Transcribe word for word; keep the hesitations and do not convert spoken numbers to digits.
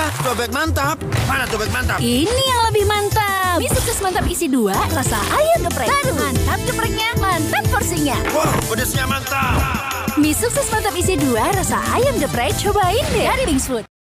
cobek mantap. Mana cobek mantap? Ini yang lebih mantap. Mie sukses mantap isi dua, rasa ayam geprek. Baru mantap gepreknya, mantap porsinya. Wow, pedasnya mantap. Mie sukses mantap isi dua, rasa ayam geprek. Cobain deh dari Wings Food.